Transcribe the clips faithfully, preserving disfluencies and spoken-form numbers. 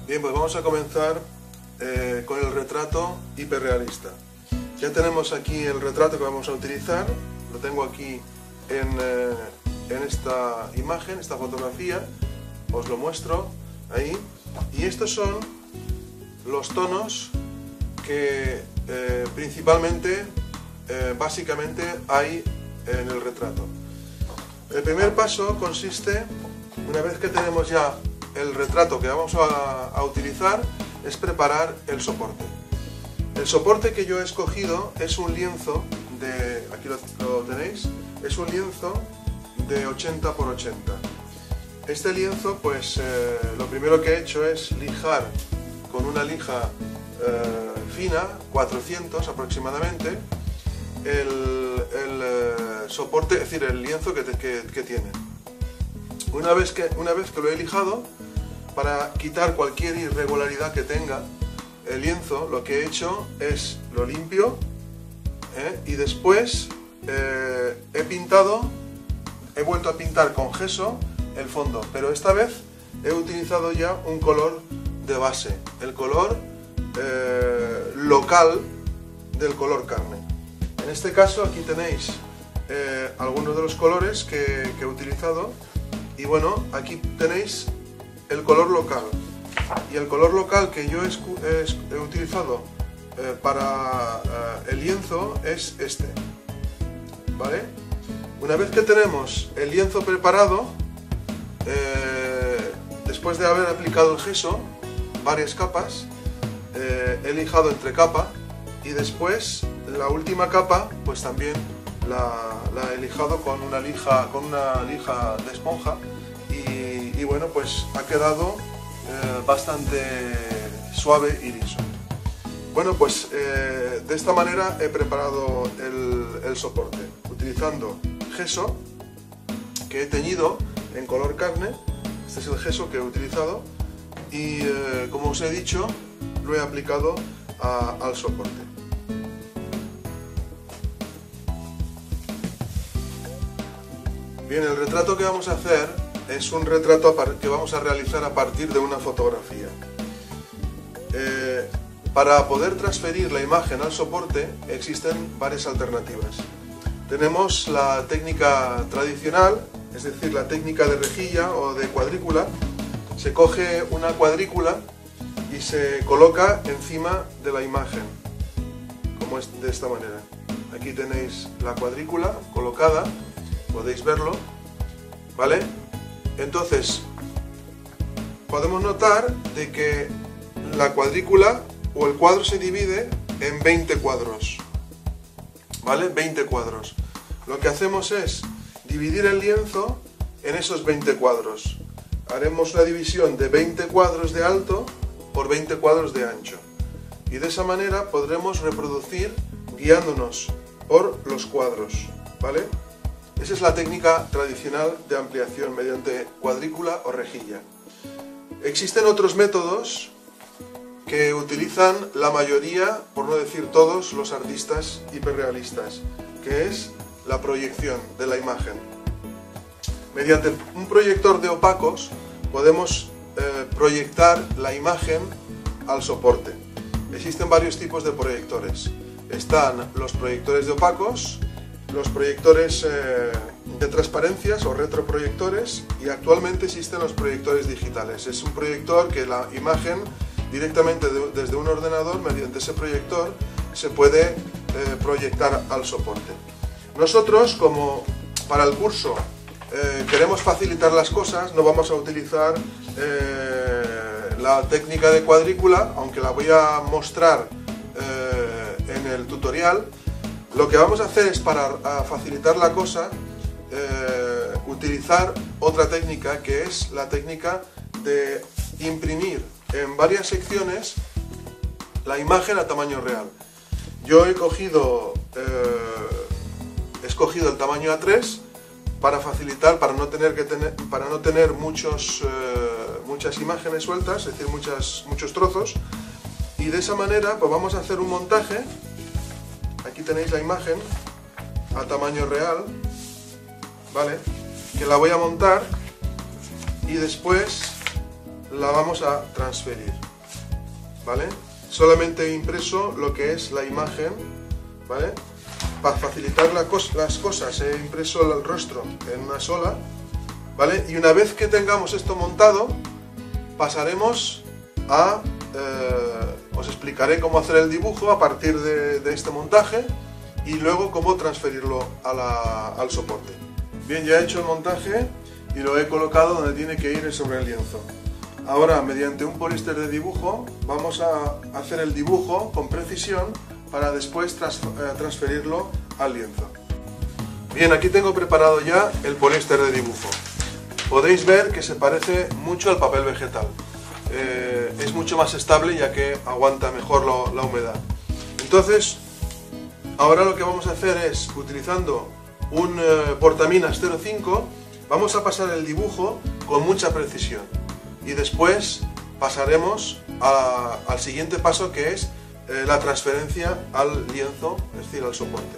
Bien, pues vamos a comenzar eh, con el retrato hiperrealista. Ya tenemos aquí el retrato que vamos a utilizar, lo tengo aquí en, eh, en esta imagen, esta fotografía, os lo muestro ahí. Y estos son los tonos que eh, principalmente, eh, básicamente hay en el retrato. El primer paso consiste, una vez que tenemos ya el retrato que vamos a, a utilizar, es preparar el soporte. El soporte que yo he escogido es un lienzo de, aquí lo, lo tenéis, es un lienzo de ochenta por ochenta. Este lienzo, pues eh, lo primero que he hecho es lijar con una lija eh, fina, cuatrocientos aproximadamente, el, el eh, soporte, es decir, el lienzo que, que, que tiene. Una vez que, una vez que lo he lijado, para quitar cualquier irregularidad que tenga el lienzo, lo que he hecho es lo limpio ¿eh? y después eh, he pintado, he vuelto a pintar con gesso el fondo, pero esta vez he utilizado ya un color de base, el color eh, local del color carne. En este caso aquí tenéis eh, algunos de los colores que, que he utilizado y bueno, aquí tenéis el color local, y el color local que yo he, he, he utilizado eh, para eh, el lienzo es este, ¿vale? Una vez que tenemos el lienzo preparado, eh, después de haber aplicado el gesso, varias capas, eh, he lijado entre capa y después la última capa pues también la, la he lijado con una lija, con una lija de esponja. Y bueno, pues ha quedado eh, bastante suave y liso. Bueno, pues eh, de esta manera he preparado el, el soporte, utilizando gesso que he teñido en color carne. Este es el gesso que he utilizado y eh, como os he dicho, lo he aplicado a, al soporte. Bien, el retrato que vamos a hacer es un retrato que vamos a realizar a partir de una fotografía. Eh, para poder transferir la imagen al soporte existen varias alternativas. Tenemos la técnica tradicional, es decir, la técnica de rejilla o de cuadrícula. Se coge una cuadrícula y se coloca encima de la imagen, como es de esta manera. Aquí tenéis la cuadrícula colocada, podéis verlo, ¿vale? Entonces, podemos notar de que la cuadrícula o el cuadro se divide en veinte cuadros, ¿vale? veinte cuadros. Lo que hacemos es dividir el lienzo en esos veinte cuadros. Haremos una división de veinte cuadros de alto por veinte cuadros de ancho. Y de esa manera podremos reproducir guiándonos por los cuadros, ¿vale? Esa es la técnica tradicional de ampliación mediante cuadrícula o rejilla. Existen otros métodos que utilizan la mayoría, por no decir todos, los artistas hiperrealistas, que es la proyección de la imagen. Mediante un proyector de opacos podemos eh, proyectar la imagen al soporte. Existen varios tipos de proyectores. Están los proyectores de opacos, los proyectores eh, de transparencias o retroproyectores y actualmente existen los proyectores digitales. Es un proyector que la imagen directamente de, desde un ordenador, mediante ese proyector, se puede eh, proyectar al soporte. Nosotros, como para el curso eh, queremos facilitar las cosas, no vamos a utilizar eh, la técnica de cuadrícula, aunque la voy a mostrar eh, en el tutorial. Lo que vamos a hacer es, para facilitar la cosa, eh, utilizar otra técnica, que es la técnica de imprimir en varias secciones la imagen a tamaño real. Yo he cogido, eh, he escogido el tamaño A tres para facilitar, para no tener, que tener, para no tener muchos, eh, muchas imágenes sueltas, es decir, muchas, muchos trozos, y de esa manera pues vamos a hacer un montaje. Aquí tenéis la imagen a tamaño real, ¿vale? Que la voy a montar y después la vamos a transferir, ¿vale? Solamente he impreso lo que es la imagen, ¿vale? Para facilitar la cos las cosas he impreso el rostro en una sola, ¿vale? Y una vez que tengamos esto montado, pasaremos a... Eh, os explicaré cómo hacer el dibujo a partir de, de este montaje y luego cómo transferirlo a la, al soporte. Bien, ya he hecho el montaje y lo he colocado donde tiene que ir sobre el lienzo. Ahora, mediante un poliéster de dibujo, vamos a hacer el dibujo con precisión para después trans, eh, transferirlo al lienzo. Bien, aquí tengo preparado ya el poliéster de dibujo. Podéis ver que se parece mucho al papel vegetal. Eh, es mucho más estable ya que aguanta mejor lo, la humedad. Entonces, ahora lo que vamos a hacer es, utilizando un eh, portaminas cero cinco, vamos a pasar el dibujo con mucha precisión. Y después pasaremos a, al siguiente paso, que es eh, la transferencia al lienzo, es decir, al soporte.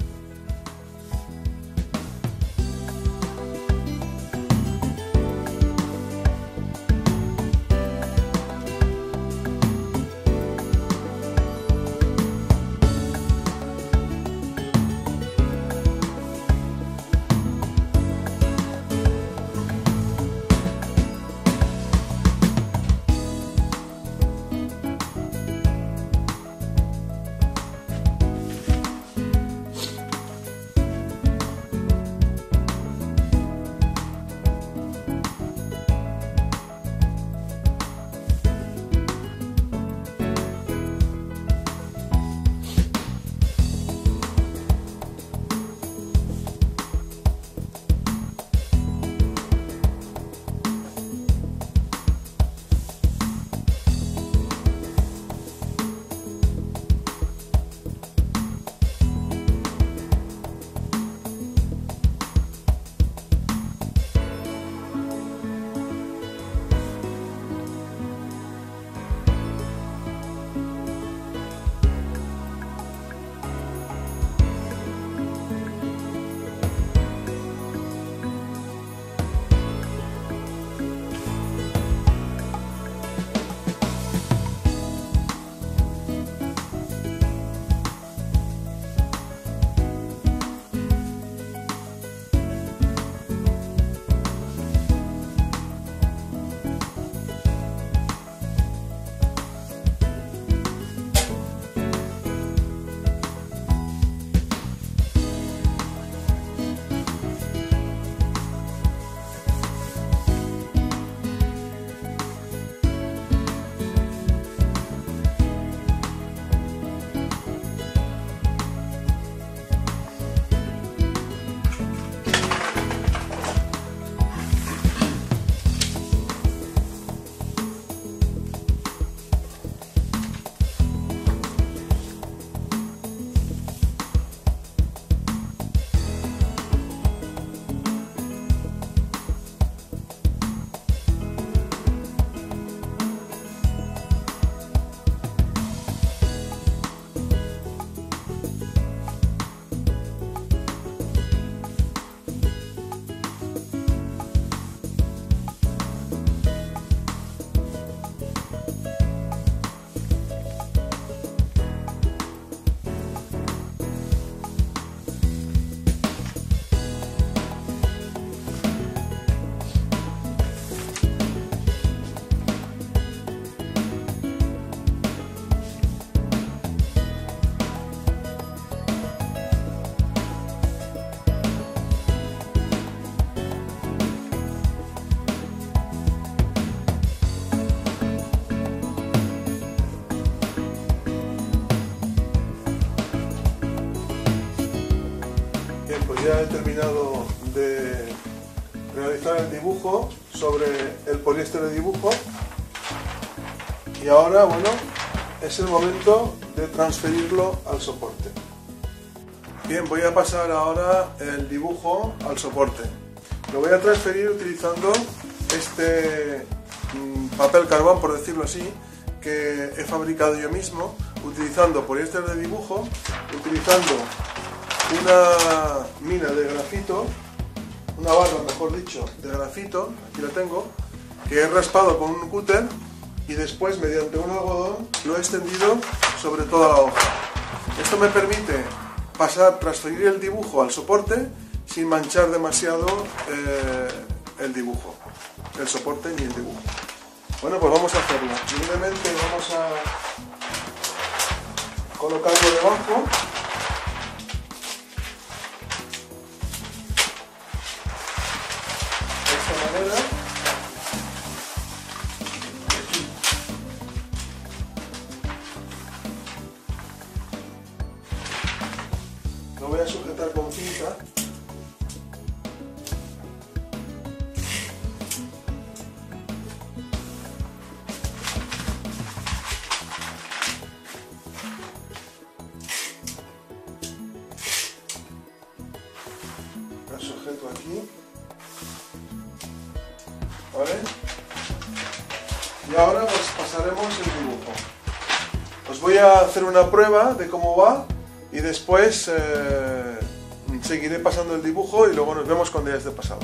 Ya he terminado de realizar el dibujo sobre el poliéster de dibujo y ahora, bueno, es el momento de transferirlo al soporte. Bien, voy a pasar ahora el dibujo al soporte. Lo voy a transferir utilizando este mmm, papel carbón, por decirlo así, que he fabricado yo mismo, utilizando poliéster de dibujo, utilizando una mina de grafito, una barra mejor dicho, de grafito, aquí la tengo, que que he raspado con un cúter y después mediante un algodón lo he extendido sobre toda la hoja. Esto me permite pasar, transferir el dibujo al soporte sin manchar demasiado eh, el dibujo, el soporte ni el dibujo. Bueno, pues vamos a hacerlo. Simplemente vamos a colocarlo debajo. De esta manera. Lo voy a sujetar con cinta. Lo sujeto aquí. ¿Vale? Y ahora pues pasaremos el dibujo. Os voy a hacer una prueba de cómo va y después eh, seguiré pasando el dibujo y luego nos vemos cuando ya esté pasado.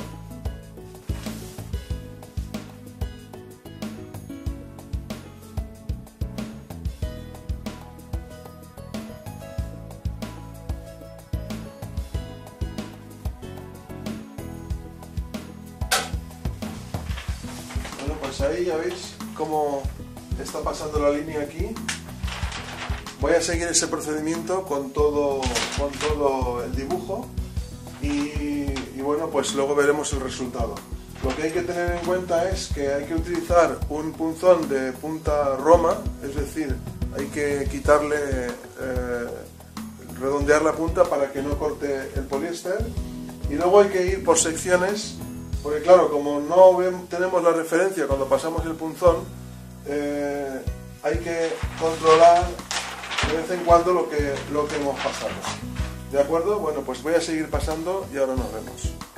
Bueno, pues ahí ya veis cómo está pasando la línea aquí. Voy a seguir ese procedimiento con todo, con todo el dibujo y, y bueno, pues luego veremos el resultado. Lo que hay que tener en cuenta es que hay que utilizar un punzón de punta roma, es decir, hay que quitarle, eh, redondear la punta para que no corte el poliéster y luego hay que ir por secciones, porque claro, como no ven, tenemos la referencia cuando pasamos el punzón, eh, hay que controlar de vez en cuando lo que, lo que hemos pasado. ¿De acuerdo? Bueno, pues voy a seguir pasando y ahora nos vemos.